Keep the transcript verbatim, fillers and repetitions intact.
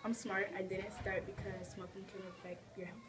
I'm smart. I didn't start because smoking can affect your health.